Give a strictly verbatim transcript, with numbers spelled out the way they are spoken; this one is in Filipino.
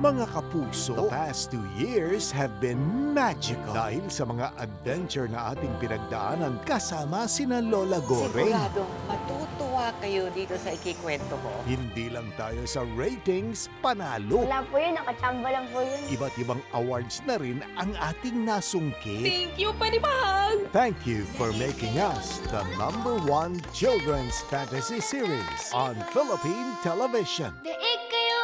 Mga kapuso, the past two years have been magical dahil sa mga adventure na ating pinagdaanan kasama sina Lola Goreng. Siguradong matutuwa kayo dito sa ikikwento ko. Hindi lang tayo sa ratings panalo. Wala po yun, nakachamba lang po yun. Iba't ibang awards na rin ang ating nasungkit. Thank you, Panibag! Thank you for making us the number one children's fantasy series on Philippine television. Daig kayo